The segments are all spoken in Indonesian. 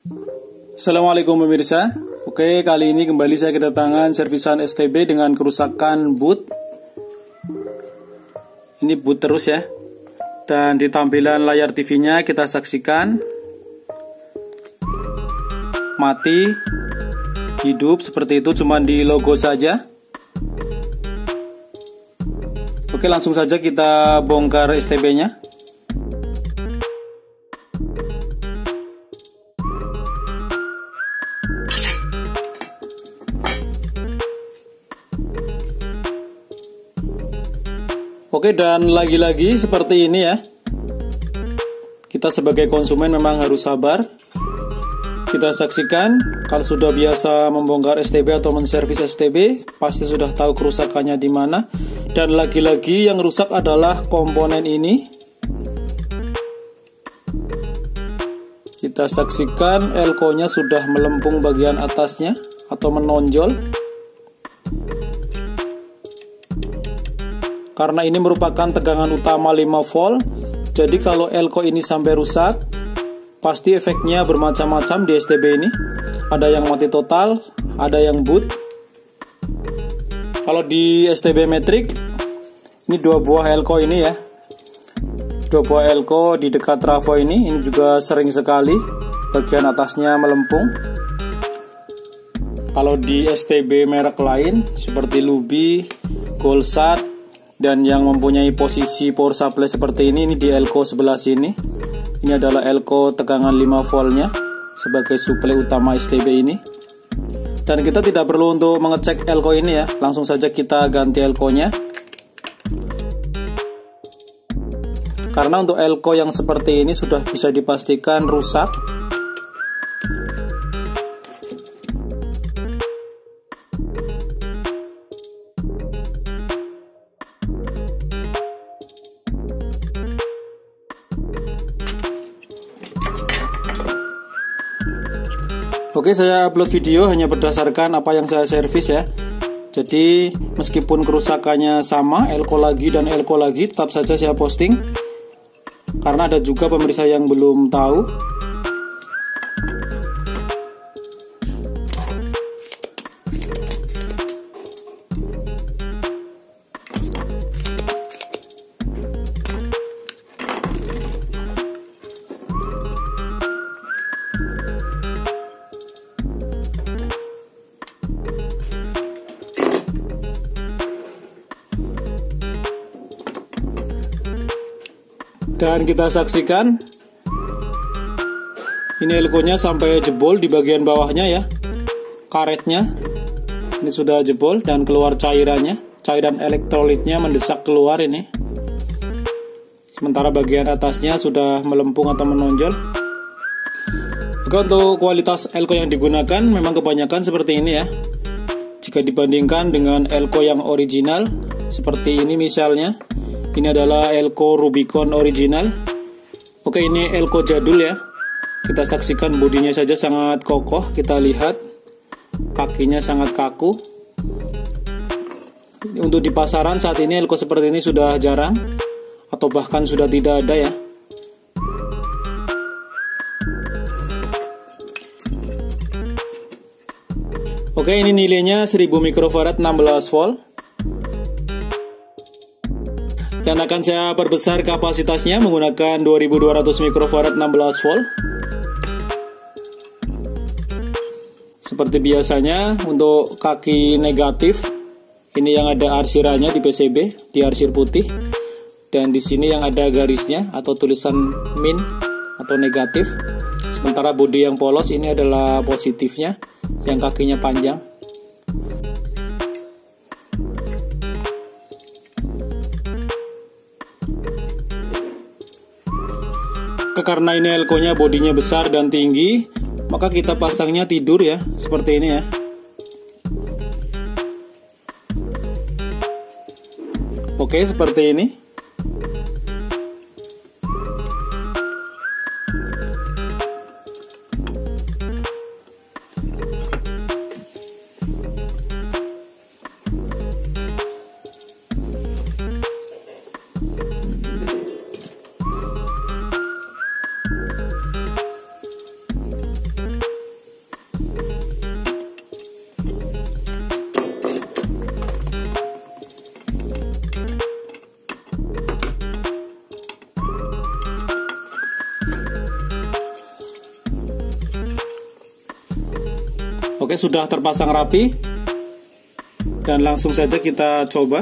Assalamualaikum pemirsa. Oke, kali ini kembali saya kedatangan servisan STB dengan kerusakan boot. Ini boot terus ya. Dan di tampilan layar TV-nya kita saksikan mati, hidup seperti itu, cuman di logo saja. Oke, langsung saja kita bongkar STB-nya. Oke, dan lagi-lagi seperti ini ya. Kita sebagai konsumen memang harus sabar. Kita saksikan, kalau sudah biasa membongkar STB atau menservis STB, pasti sudah tahu kerusakannya di mana. Dan lagi-lagi yang rusak adalah komponen ini. Kita saksikan elko-nya sudah melempung bagian atasnya atau menonjol. Karena ini merupakan tegangan utama 5 volt, jadi kalau elko ini sampai rusak, pasti efeknya bermacam-macam di STB ini. Ada yang mati total, ada yang boot. Kalau di STB Matrix, ini 2 buah elko ini ya. 2 buah elko di dekat trafo ini juga sering sekali bagian atasnya melempung. Kalau di STB merek lain, seperti Lubi, Golsat, dan yang mempunyai posisi power supply seperti ini di elko sebelah sini. Ini adalah elko tegangan 5 voltnya sebagai suplai utama STB ini. Dan kita tidak perlu untuk mengecek elko ini ya, langsung saja kita ganti elko-nya. Karena untuk elko yang seperti ini sudah bisa dipastikan rusak. Oke, saya upload video hanya berdasarkan apa yang saya servis ya. Jadi meskipun kerusakannya sama, elko lagi dan elko lagi, tetap saja saya posting. Karena ada juga pemirsa yang belum tahu. Dan kita saksikan ini elko-nya sampai jebol di bagian bawahnya ya. Karetnya ini sudah jebol dan keluar cairannya. Cairan elektrolitnya mendesak keluar ini. Sementara bagian atasnya sudah melempung atau menonjol. Oke, untuk kualitas elko yang digunakan memang kebanyakan seperti ini ya. Jika dibandingkan dengan elko yang original seperti ini misalnya, ini adalah elko Rubicon original. Oke, ini elko jadul ya. Kita saksikan bodinya saja sangat kokoh. Kita lihat kakinya sangat kaku. Untuk di pasaran saat ini elko seperti ini sudah jarang, atau bahkan sudah tidak ada ya. Oke, ini nilainya 1000 mikrofarad 16 volt. Dan akan saya perbesar kapasitasnya menggunakan 2200 mikrofarad 16 volt. Seperti biasanya untuk kaki negatif, ini yang ada arsirannya di PCB, di arsir putih. Dan di sini yang ada garisnya atau tulisan min atau negatif. Sementara bodi yang polos ini adalah positifnya, yang kakinya panjang. Karena ini elko-nya bodinya besar dan tinggi, maka kita pasangnya tidur ya, seperti ini ya. Oke, seperti ini. Oke, sudah terpasang rapi. Dan langsung saja kita coba.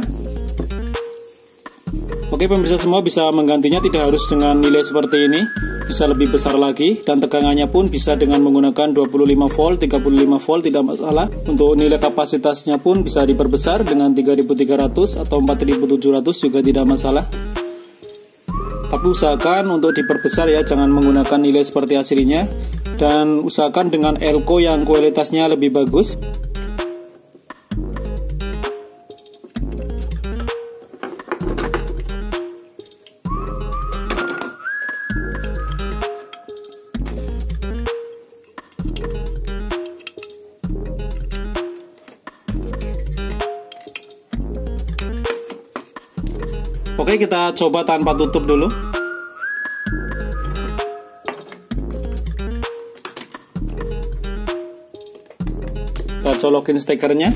Oke, pemirsa semua, bisa menggantinya tidak harus dengan nilai seperti ini. Bisa lebih besar lagi, dan tegangannya pun bisa dengan menggunakan 25 volt, 35 volt, tidak masalah. Untuk nilai kapasitasnya pun bisa diperbesar dengan 3300 atau 4700 juga tidak masalah. Tapi usahakan untuk diperbesar ya, jangan menggunakan nilai seperti aslinya. Dan usahakan dengan elko yang kualitasnya lebih bagus. Oke, kita coba tanpa tutup dulu. Kita colokin stekernya.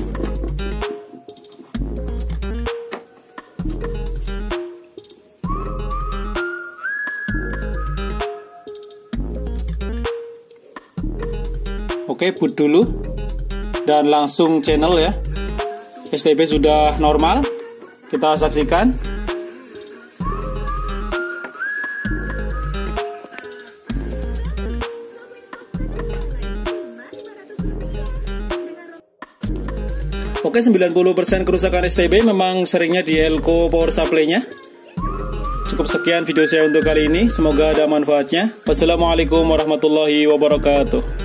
Oke, boot dulu. Dan langsung channel ya. STB sudah normal. Kita saksikan. Oke, 90% kerusakan STB memang seringnya di elko power supply-nya. Cukup sekian video saya untuk kali ini. Semoga ada manfaatnya. Wassalamualaikum warahmatullahi wabarakatuh.